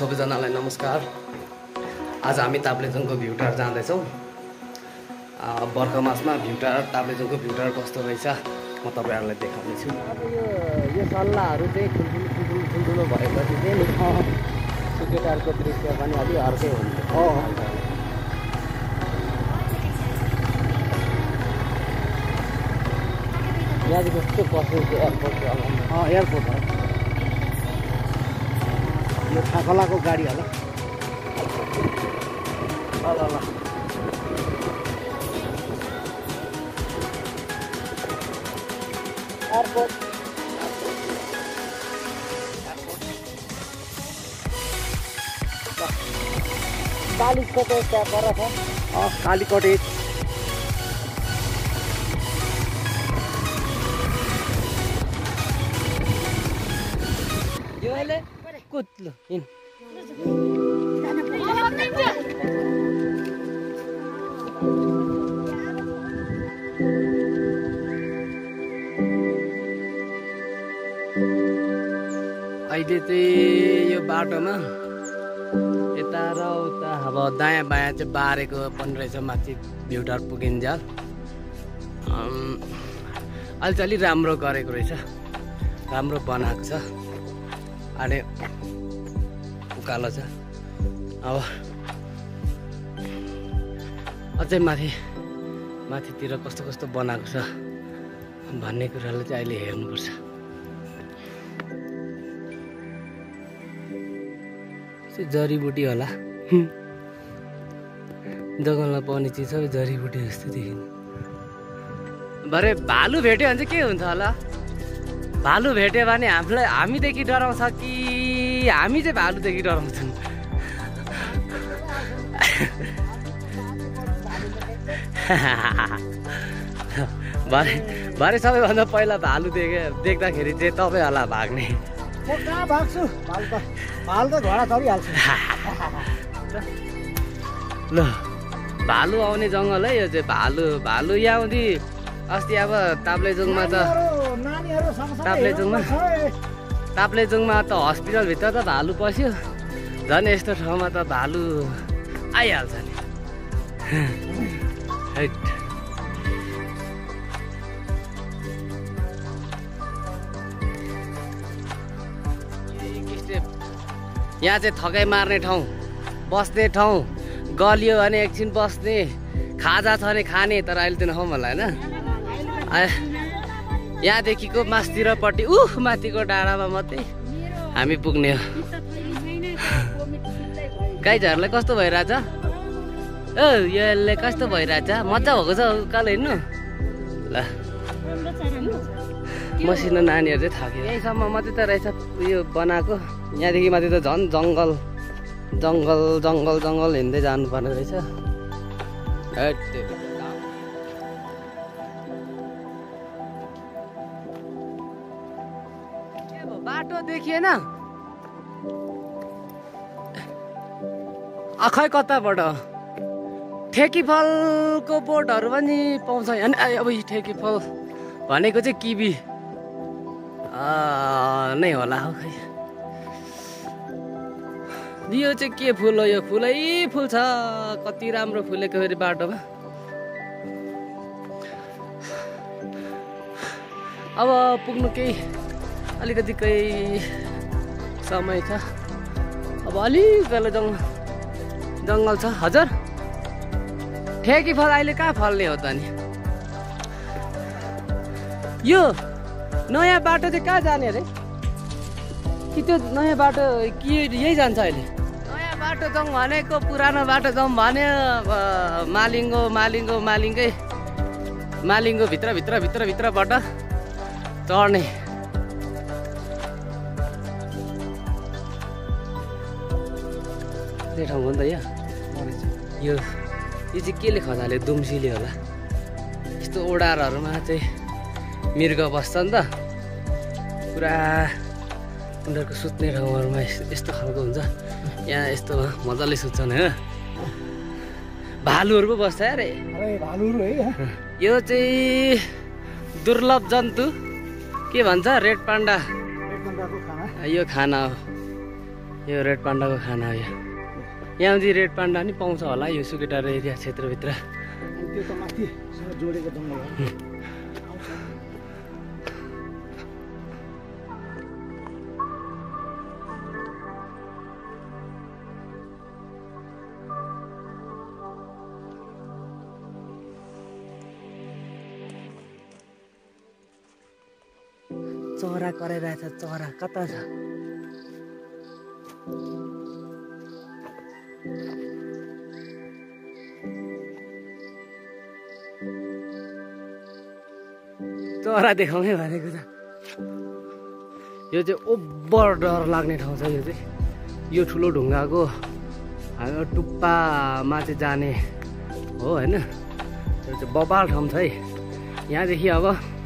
सबैजनालाई नमस्कार। आज हामी ताप्लेजुङको भ्यू टावर जाँदैछौँ। बर्खा मासमा भ्यू टावर ताप्लेजुङको भ्यू टावर कस्तो रहेछ म तपाईँहरूलाई देखाउनेछु। अब यो सल्लाहहरू चाहिँ ठुल्ठुलो भएपछि चाहिँ नि सुके टारको दृश्य पनि अलि अर्कै हुन्छ। यहाँ चाहिँ कस्तो पसेको एयरपोर्ट एयरपोर्ट हो यो थाकलाको गाडी होला। ल एयरपोर्ट कालीकोट त्यहाँ पर छ। कालीकोट यो अहिले कुद्लो हिँड अहिले चाहिँ यो बाटोमा यता र उता अब दायाँ बायाँ चाहिँ बारेको पनि रहेछ माथि भ्यू टावर पुगिन्जेल। अहिले चाहिँ अलिक राम्रो गरेको रहेछ, राम्रो बनाएको छ। अनि उकालो छ। अब अझै माथितिर कस्तो कस्तो बनाएको छ भन्ने कुरालाई चाहिँ अहिले हेर्नुपर्छ। जडीबुटी होला, जङ्गलमा पाउने चिज सबै जडीबुटी जस्तो देखिन्छ। भरे भालु भेट्यो भने चाहिँ के हुन्छ होला? भालु भेट्यो भने हामीदेखि डराउँछ कि हामी चाहिँ भालुदेखि डराउँछौँ? भरे सबैभन्दा पहिला भालु देख्दाखेरि चाहिँ तपाईँ होला भाग्ने। म कहाँ भाग्छु? भालु त घोडा चढिहाल्छ। ल भालु आउने जङ्गल है यो चाहिँ। भालु यहाँ आउँदी अस्ति अब ताप्लेजुङमा त ताप्लेजुङमा त हस्पिटलभित्र त भालु पस्यो। झन् यस्तो ठाउँमा त भालु आइहाल्छ नि। यहाँ चाहिँ थकाइ मार्ने ठाउँ, बस्ने ठाउँ, गलियो भने एकछिन बस्ने, खाजा छ भने खाने। तर अहिले त नखाउँ होला होइन। यहाँदेखिको मास्तिरपट्टि माथिको डाँडामा मात्रै हामी पुग्ने हो। गाईहरूलाई कस्तो भइरहेछ? यसले कस्तो भइरहेछ? मजा भएको छ उकालो हिँड्नु। ल मसिनो नानीहरू चाहिँ थाक्यो। यहीँसम्म मात्रै त रहेछ यो बनाएको। यहाँदेखि माथि त झन् जङ्गल हिँड्दै जानुपर्ने रहेछ। बाटो देखिएन खै कताबाट? ठेकीफलको बोटहरू पनि पाउँछ। अनि अब ठेकीफल भनेको चाहिँ किवी नै होला हो। खै यो चाहिँ के फुल हो? यो फुलै फुल छ। कति राम्रो फुलेको फेरि बाटोमा। अब पुग्नु अलिकति समय छ। अब अलिक बेला जङ्गल छ। हजुर ठेकी फल अहिले कहाँ फल्ने हो त? नि यो नयाँ बाटो चाहिँ कहाँ जाने अरे? कि त्यो नयाँ बाटो कि यही जान्छ अहिले? नयाँ बाटो जाउँ भनेको पुरानो बाटो जाउँ भने मालिङ्गो भित्रबाट चढ्ने। त्यो ठाउँ हो नि त यो चाहिँ केले खजाले? दुम्सीले होला। यस्तो ओडारहरूमा चाहिँ मृग बस्छ नि त। पुरा उनीहरूको सुत्ने ठाउँहरूमा यस्तो खालको हुन्छ। यहाँ यस्तो मजाले सुत्छन् हो। भालुहरू पो बस्छ अरे। भालुहरू है। यो चाहिँ दुर्लभ जन्तु के भन्छ? Red panda. यो खाना हो। यो रेड पान्डाको खाना हो। यहाँ चाहिँ रेड पान्डा नि पाउँछ होला यो सुकेटार एरिया क्षेत्रभित्र। अनि त्यो त माथि जोडेको जङ्गल हो। चरा कराइरहेछ। चरा कता छ? चरा देखाउने भनेको त यो चाहिँ ओभर डर लाग्ने ठाउँ छ। यो चाहिँ यो ठुलो ढुङ्गाको हाम्रो टुप्पामा चाहिँ जाने हो होइन। यो चाहिँ बबाल ठाउँ छ है। यहाँदेखि अब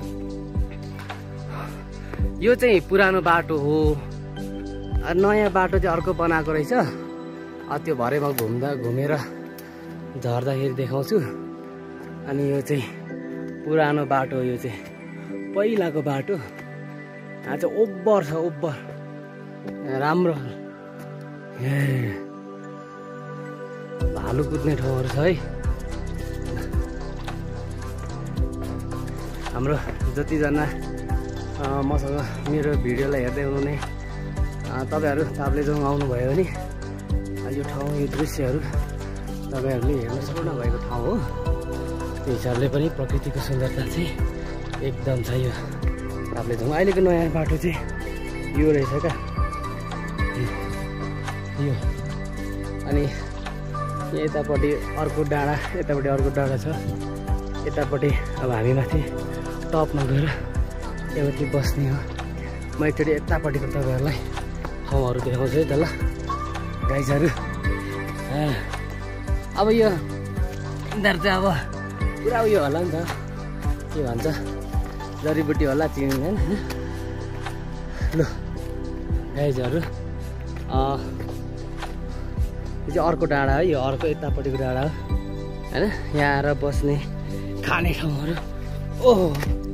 यो चाहिँ पुरानो बाटो हो। नयाँ बाटो चाहिँ अर्को बनाएको रहेछ। त्यो भरे म घुमेर झर्दाखेरि देखाउँछु। अनि यो चाहिँ पुरानो बाटो, यो चाहिँ पहिलाको बाटो। यहाँ चाहिँ ओभर छ, ओभर राम्रो। भालु कुद्ने ठाउँहरू छ है। हाम्रो जतिजना मसँग मेरो भिडियोलाई हेर्दै हुनुहुने तपाईँहरू ताप्लेजुङ आउनुभयो भने यो ठाउँ, यो दृश्यहरू तपाईँहरूले हेर्न सक्नु भएको ठाउँ हो। त्यो हिसाबले पनि प्रकृतिको सुन्दरता चाहिँ एकदम छ यो ताप्लेजुङ। अहिलेको नयाँ बाटो चाहिँ यो रहेछ क्या यो। अनि यतापट्टि अर्को डाँडा, यतापट्टि अर्को डाँडा छ। यतापट्टि अब हामी माथि टपमा गएर त्यहाँमाथि बस्ने हो। म एकचोटि यतापट्टिको तपाईँहरूलाई ठाउँहरू देखाउँछु है त ल गाइजहरू। अब यो यिनीहरू चाहिँ अब पुरा उयो होला नि त, के भन्छ जडीबुटी होला, चिनिँदैन होइन। ल गाइजहरू यो चाहिँ अर्को डाँडा है। यो अर्को यतापट्टिको डाँडा हो होइन। यहाँ आएर बस्ने खाने ठाउँहरू। ओहो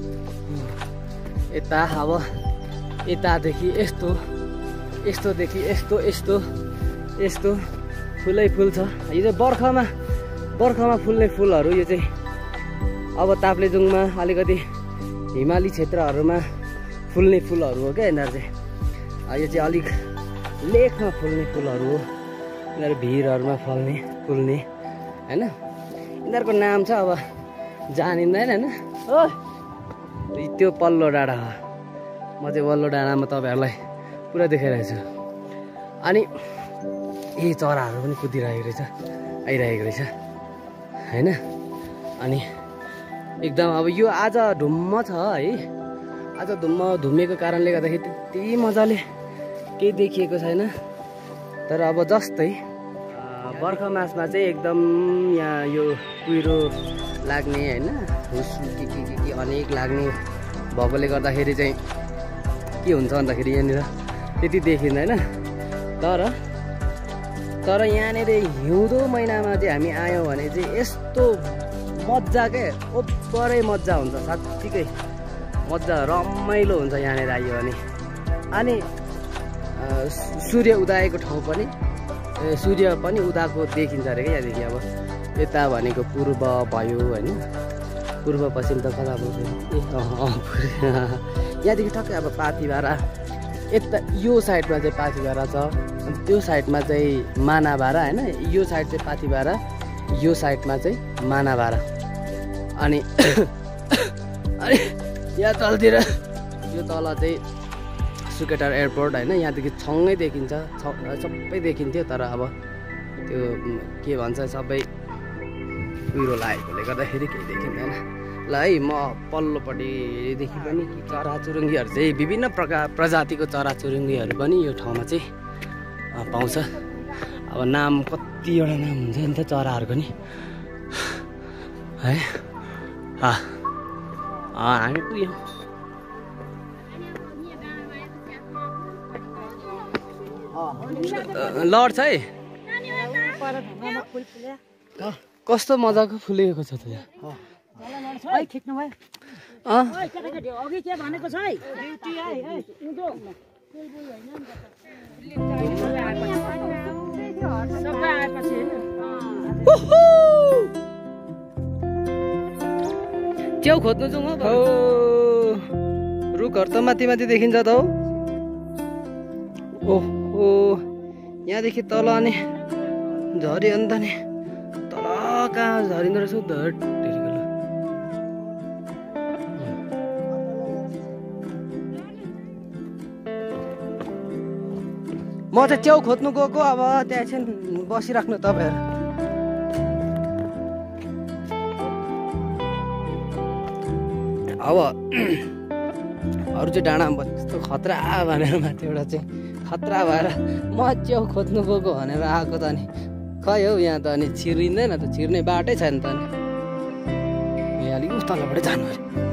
यता अब यतादेखि यस्तो, यस्तोदेखि यस्तो, यस्तो यस्तो फुलै फुल छ। यो चाहिँ बर्खामा फुल्ने फुलहरू। यो चाहिँ अब ताप्लेजुङमा अलिकति हिमाली क्षेत्रहरूमा फुल्ने फुलहरू हो क्या यिनीहरू चाहिँ। यो चाहिँ अलिक लेकमा फुल्ने फुलहरू हो। यिनीहरू भिरहरूमा फुल्ने होइन। यिनीहरूको नाम छ अब जानिँदैन होइन। हो त्यो पल्लो डाँडा हो। म चाहिँ वल्लो डाँडामा तपाईँहरूलाई पुरा देखाइरहेको छु। अनि यही चराहरू पनि कुदिरहेको रहेछ, आइरहेको रहेछ होइन। अनि एकदम अब यो आज धुम्म छ है। आज धुम्मेको कारणले गर्दाखेरि त्यति मजाले केही देखिएको छैन। तर अब जस्तै बर्खा मासमा चाहिँ एकदम यहाँ यो कुहिरो लाग्ने होइन, हुस्सु के अनेक लाग्ने भएकोले गर्दाखेरि चाहिँ के हुन्छ भन्दाखेरि यहाँनिर त्यति देखिँदैन। तर यहाँनिर हिउँदो महिनामा चाहिँ हामी आयौँ भने चाहिँ यस्तो मजा क्या, ओभरै मजा हुन्छ। साँच्चीकै मजा रमाइलो हुन्छ यहाँनिर आइयो भने। अनि सूर्य उदाएको ठाउँ पनि, सूर्य पनि उदाएको देखिन्छ अरे क्या यहाँदेखि। अब यता भनेको पूर्व भयो होइन। पूर्व पश्चिम त कता भयो यहाँदेखि टक्कै अब पाथिभारा। यता यो साइडमा चाहिँ पाथिभारा छ, अनि त्यो साइडमा चाहिँ मानाभारा होइन। यो साइड चाहिँ पाथिभारा, यो साइडमा चाहिँ मानाभारा। अनि यहाँ तलतिर यो तल चाहिँ सुकेटार एयरपोर्ट होइन। यहाँदेखि छङ्गै देखिन्छ, सबै देखिन्थ्यो। तर अब त्यो के भन्छ सबै कुहिरो लागेकोले गर्दाखेरि केही देखिँदैन। ल है म पल्लोपट्टिदेखि पनि चराचुरुङ्गीहरू चाहिँ विभिन्न प्रजातिको चराचुरुङ्गीहरू पनि यो ठाउँमा चाहिँ पाउँछ। अब नाम कतिवटा नाम हुन्छ नि त चराहरूको नि है। हामी पुग्यौँ। लड्छ है। कस्तो मजाको फुलेको छ त यहाँ। खिच्नु भयो अघि के भनेको छ है। सबै आएपछि च्याउ खोज्नु जाउँ हौ रुखहरू त माथि माथि देखिन्छ त हौ ओहो यहाँदेखि तल अनि झऱ्यो अन्त नि तल कहाँ झरिँदो रहेछ धट म चाहिँ च्याउ खोज्नु गएको अब त्यहाँ एकछिन बसिराख्नु तपाईँहरू अब अरू चाहिँ डाँडामा बस्छ यस्तो खतरा भनेर माथिबाट चाहिँ खतरा भएर म च्याउ खोज्नु गएको भनेर आएको त अनि खै हौ यहाँ त अनि छिरिँदैन त छिर्ने बाटै छैन त अनि यहाँ अलिक उस्तलबाट जानु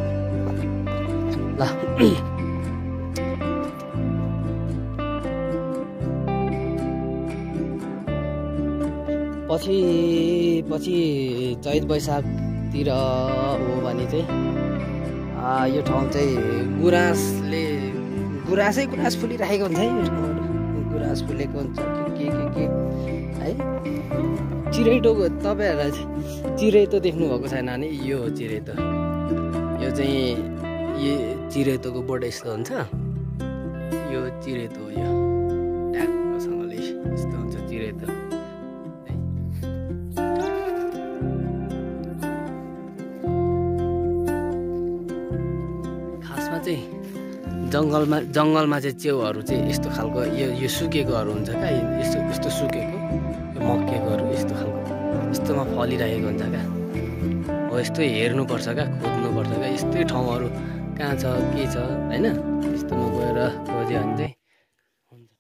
ल पछि चैत वैशाखतिर हो भने चाहिँ यो ठाउँ चाहिँ गुराँस फुलिरहेको हुन्छ है यो ठाउँहरू गुराँस फुलेको हुन्छ के है चिरैटोको तपाईँहरूलाई चिरैतो देख्नुभएको छैन भने यो हो चिरैतो यो चाहिँ यो चिरैतोको बोट यस्तो हुन्छ यो चिरैतो हो यो ट्याक्कसँगले यस्तो हुन्छ चिरैतो जङ्गलमा चाहिँ च्याउहरू चाहिँ यस्तो खालको यो सुकेकोहरू हुन्छ क्या यस्तो सुकेको यो मक्केकोहरू यस्तो खालको यस्तोमा फलिरहेको हुन्छ क्या हो यस्तो हेर्नुपर्छ क्या खोज्नुपर्छ क्या यस्तै ठाउँहरू कहाँ छ के छ होइन यस्तोमा गएर खोज्यो भने चाहिँ हुन्छ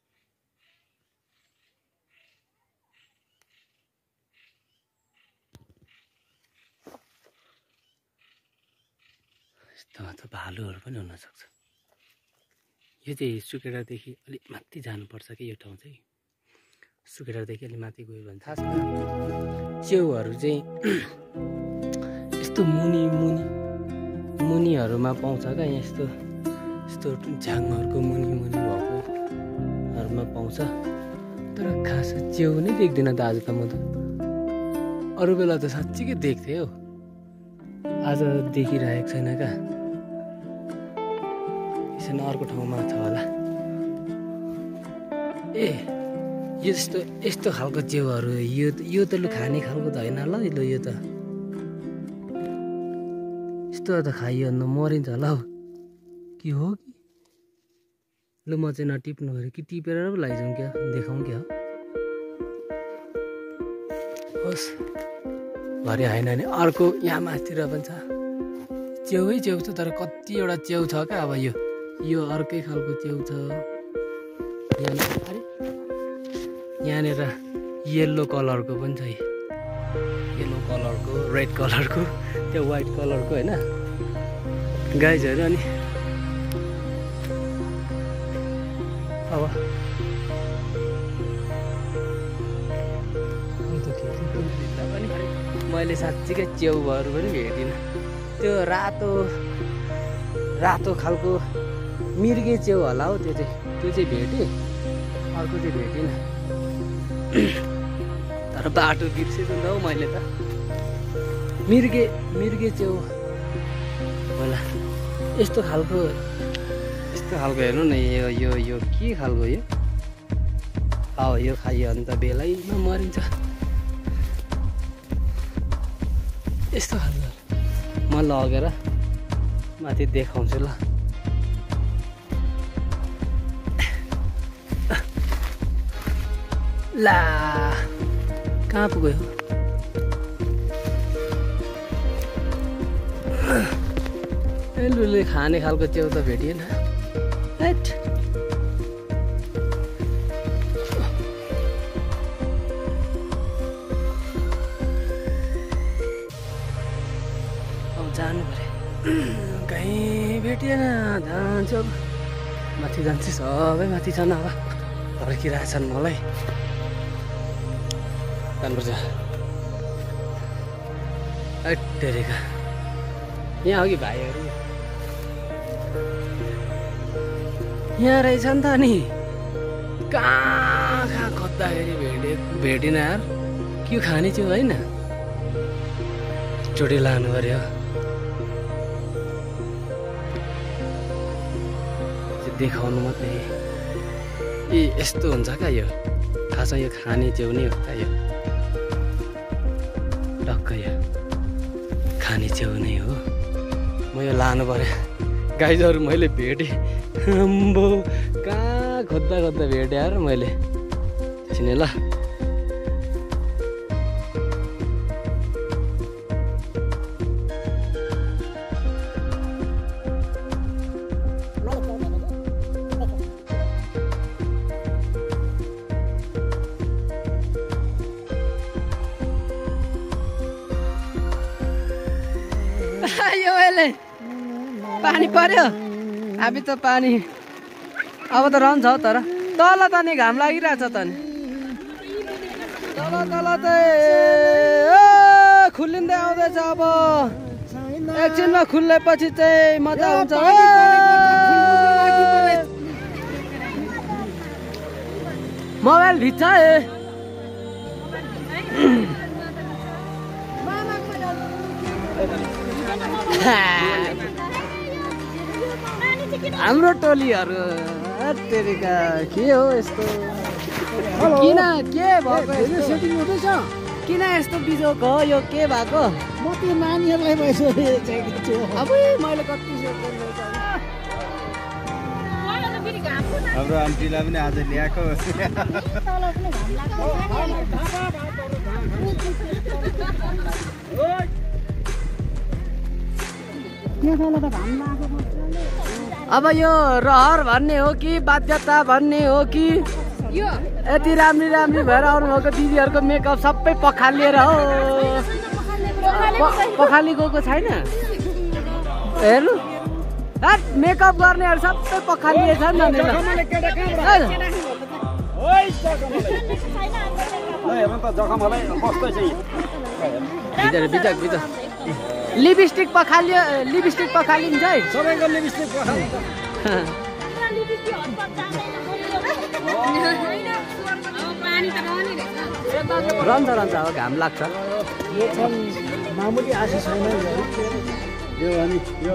यस्तोमा त भालुहरू पनि हुनसक्छ यो चाहिँ सुकेटादेखि अलिक माथि जानुपर्छ कि यो ठाउँ चाहिँ सुकेटादेखि अलिक माथि गयो भने खासमा च्याउहरू चाहिँ यस्तो मुनिहरूमा पाउँछ क्या यस्तो झ्याङहरूको मुनि भएकोहरूमा पाउँछ तर खास च्याउ नै देख्दिनँ त आज त म त अरू बेला त साँच्चीकै देख्थेँ हौ आज देखिरहेको छैन क्या अर्को ठाउँमा छ होला ए यस्तो खालको च्याउहरू यो त लु खाने खालको त होइन ल यो त यस्तो त खाइयो भने मरिन्छ होला हौ के हो कि लु म चाहिँ नटिप्नु पऱ्यो कि टिपेर पो लैजाउँ क्या देखाउँ क्या होस् भरे होइन नि अर्को यहाँ माथितिर पनि छ च्याउ छ तर कतिवटा च्याउ छ क्या अब यो अर्कै खालको च्याउ छ यहाँनिर येल्लो कलरको पनि छ येल्लो कलरको रेड कलरको त्यो व्हाइट कलरको होइन गाइजहरू अनि अब मैले साँच्चीकै च्याउहरू पनि भेटिनँ त्यो रातो खालको मिर्गे च्याउ होला हौ त्यो चाहिँ भेटेँ अर्को चाहिँ भेटिनँ तर बाटो बिर्सेछु नि त हौ मैले त मिर्गे च्याउ होला यस्तो खालको हेर्नु न यो के खालको यो अब यो खाइयो भने त बेलैमा मरिन्छ यस्तो खालको म लगेर माथि देखाउँछु ल ला कहाँ पुग्यो लुले खाने खालको च्याउ त भेटिएन हेट अब जानु पर्यो कहीँ भेटिएन जान्छु अब माथि जान्छु सबै माथि छन् अब पर्खिरहेछन् मलाई जानुपर्छ अटेरेका यहाँ अघि भाइहरू यहाँ रहेछ नि त नि कहाँ कति खोज्दाखेरि भेटिन यार के खाने थियो होइन चोटी लानु पर्यो देखाउनु मात्रै ए यस्तो हुन्छ क्या यो खासमा यो खाने च्याउ नै हो क्या यो टक्क यो खाने च्याउ नै हो म यो लानु पर्यो गाइजहरू मैले भेटेँ आम्बो कहाँ खोज्दा खोज्दा भेटेँ यार मैले चिने ल यो अहिले पानी पर्यो हामी त पानी अब त रहन्छ हौ तर तल त नि घाम लागिरहेछ त नि तल तल त खुल्लिँदै आउँदैछ अब एकछिनमा खुल्लेपछि चाहिँ मजा हुन्छ मोबाइल भिज्छ है हाम्रो टोलीहरू तेरिका के हो यस्तो किन के भएको सेटिङ हुँदैछ किन यस्तो बिजोक हो यो के भएको म त्यो नानीहरूलाई अब मैले कति हाम्रो आन्टीलाई पनि आज ल्याएको अब यो रहर भन्ने हो कि बाध्यता भन्ने हो कि यति राम्री राम्री भएर आउनुभएको दिदीहरूको मेकअप सबै पखालिएर हो पखाली गएको छैन हेर्नु मेकअप गर्नेहरू सबै पखालिएछ नि लिपस्टिक पखालिन्छ है सबैको लिपस्टिक पखाल्छ रहन्छ अब घाम लाग्छ यो छन् मामुली आशिष छैन यो अनि यो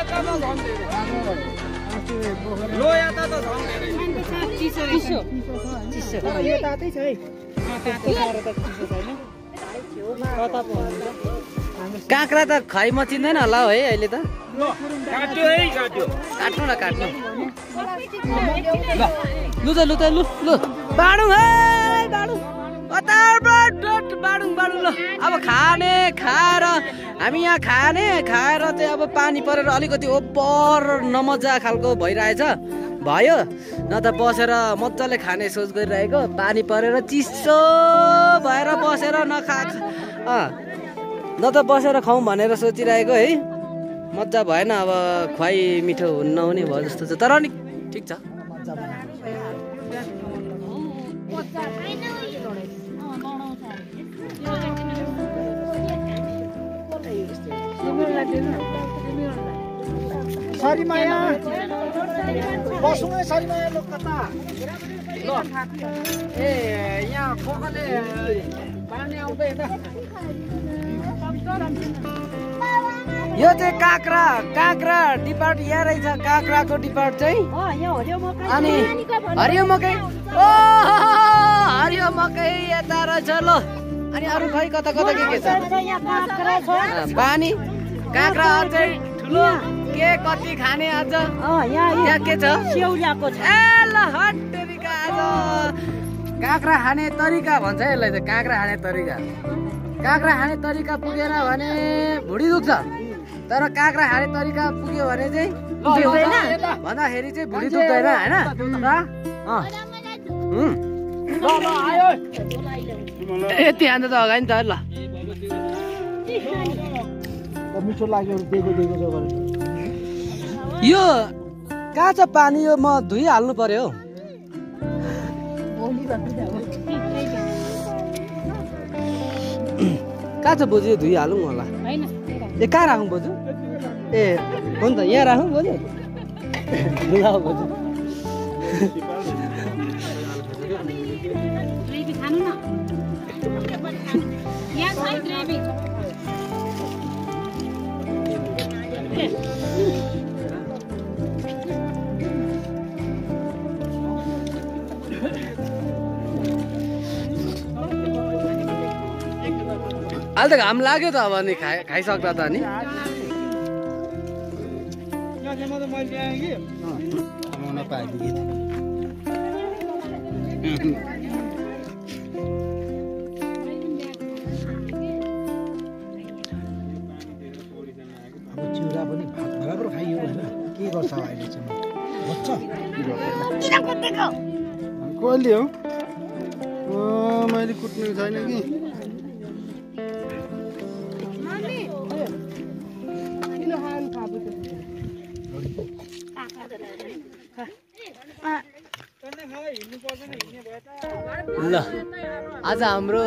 यो तातै छ है काँक्रा त खाइ मचिँदैन होला है अहिले त काट्नु न काट्नु लु बाडुङ है बाडुङ बाडुङ ल अब खाने खाएर हामी यहाँ खाएर चाहिँ अब पानी परेर अलिकति ओपर नमजा खालको भइरहेछ भयो न त बसेर मजाले खाने सोच गरिरहेको पानी परेर चिसो भएर बसेर न त बसेर खाउँ भनेर सोचिरहेको है मजा भएन अब खुवाई मिठो नहुने भयो जस्तो छ तर नि ठिक छ सरीमाया बसौँ है सरीमाया लोक कता ल ए यहाँ खोकले पानी आउँदैन यो चाहिँ काँक्रा डिपार्ट यहाँ रहेछ काँक्राको डिपार्ट चाहिँ अनि हरियो मकै हरियो मकै यता रहेछ ल अनि अरू खै कता के छ पानी काँक्रा अझै ठुलो के कति खाने अझ यहाँ के छ स्याउलाको छ ए ल हट्टेरिका आज काँक्रा खाने तरिका भन्छ है यसलाई चाहिँ काँक्रा खाने तरिका पुगेन भने भुँडी दुख्छ तर काँक्रा खाने तरिका पुग्यो भने चाहिँ भन्दाखेरि चाहिँ भुँडी दुख्दैन होइन यति हान्दा त अगाडि नि त ल मिठो लाग्यो दिएको यो काँचो पानी यो म धुइहाल्नु पर्यो काँचो बोजू धुइहालौँ होला ए कहाँ राखौँ बोजू ए हो नि त यहाँ राखौँ बोजू ल बोजू अहिले त घाम लाग्यो त अब नि खाइसक्दा त नि कमाउन पाएँ अब चिउरा पनि भात बराबर खाइयो होइन के गर्छ अहिले चाहिँ बच्छ कसले हो मैले कुट्नु छैन कि ल आज हाम्रो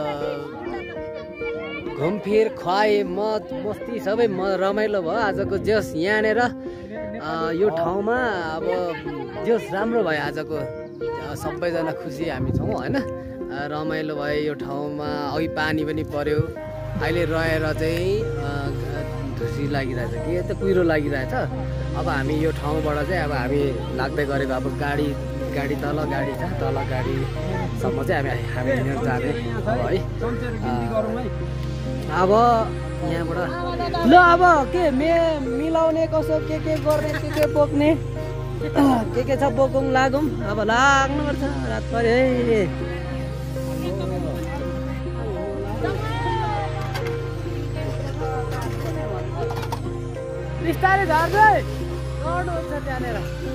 घुमफिर खुवाई मद मस्ती सबै रमाइलो भयो आजको जोस यहाँनिर यो ठाउँमा अब जोस राम्रो भयो आजको सबैजना खुसी हामी छौँ होइन रमाइलो भयो यो ठाउँमा अघि पानी पनि पर्यो अहिले रहेर चाहिँ खुसी लागिरहेछ के त कुहिरो लागिरहेछ अब हामी यो ठाउँबाट चाहिँ अब हामी लाग्दै गरेको अब गाडी तल गाडी छ तल गाडीसम्म चाहिँ हामी हिँडेर जाने अब है अब यहाँबाट ल अब के मिलाउने कसो के गर्ने के बोक्ने के छ बोकौँ लागौँ अब लाग्नुपर्छ रात पऱ्यो है बिस्तारै झर्दै गर्नुहुन्छ त्यहाँनिर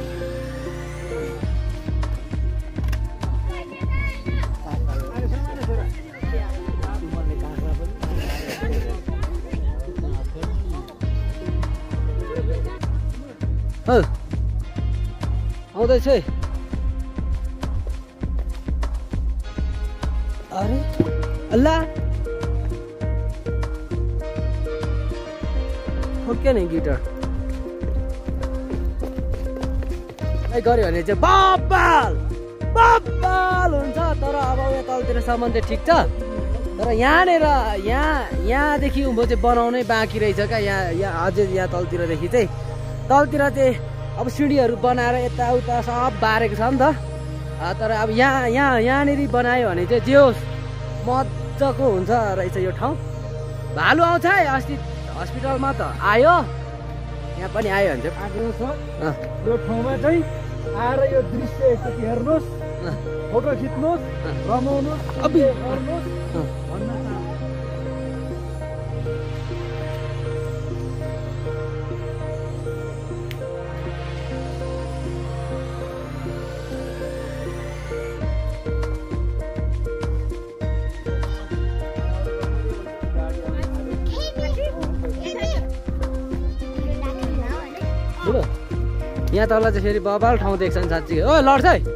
आउँदैछ है अरे अल्लाह ठोक्यो नि गिटार गऱ्यो भने चाहिँ बब्बाल हुन्छ तर अब उयो तलतिर सामान चाहिँ ठिक छ तर यहाँदेखि उँभो चाहिँ बनाउनै बाँकी रहेछ क्या यहाँ अझै यहाँ तलतिरदेखि चाहिँ तलतिर चाहिँ अब सिँढीहरू बनाएर यताउता सब बारेको छ नि त तर अब यहाँनिर बनायो भने चाहिँ जे होस् मजाको हुन्छ रहेछ यो ठाउँ भालु आउँछ है अस्ति हस्पिटलमा त आयो यहाँ पनि आयो भने चाहिँ आग्रह छ यो ठाउँमा चाहिँ आएर यो दृश्य एकचोटि हेर्नुहोस् फोटो खिच्नुहोस् रमाउनुहोस् गर्नुहोस् भन्न यहाँ तल चाहिँ फेरि बबाल ठाउँ देख्छ नि साँच्ची ओ लड्छ है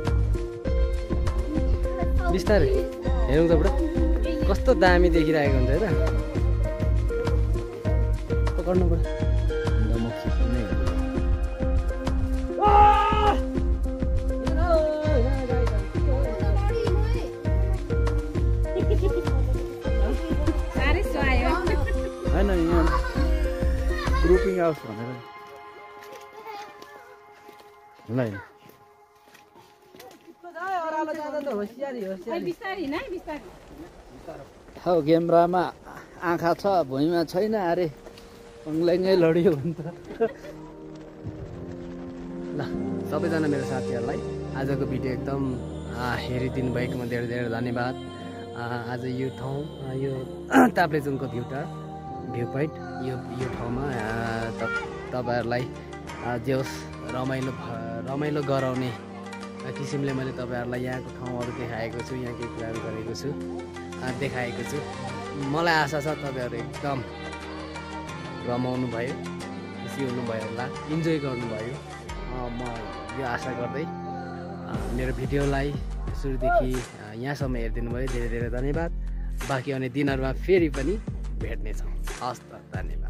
बिस्तारै हेरौँ त बुढा कस्तो दामी देखिरहेको हुन्छ है त पक्र्नु बुढा होइन यहाँ ग्रुपिङ हाउस भनेर हौ क्यामेरामा आँखा छ भुइँमा छैन अरे अङ्ल्याङ्गै लड्यो भने त ल सबैजना मेरो साथीहरूलाई आजको भिडियो एकदम हेरिदिनु भएकोमा धेरै धेरै धन्यवाद आज यो ठाउँ यो ताप्लेजुङको भ्यू पोइन्ट यो ठाउँमा तपाईँहरूलाई जे होस् रमाइलो गराउने किसिमले मैले तपाईँहरूलाई यहाँको ठाउँहरू देखाएको छु यहाँ केही कुराहरू गरेको छु देखाएको छु मलाई आशा छ तपाईँहरू एकदम रमाउनु भयो खुसी हुनुभयो होला इन्जोय गर्नुभयो म यो आशा गर्दै मेरो भिडियोलाई सुरुदेखि यहाँसम्म हेरिदिनु भयो धेरै धेरै धन्यवाद बाँकी आउने दिनहरूमा फेरि पनि भेट्नेछौँ हस् त धन्यवाद।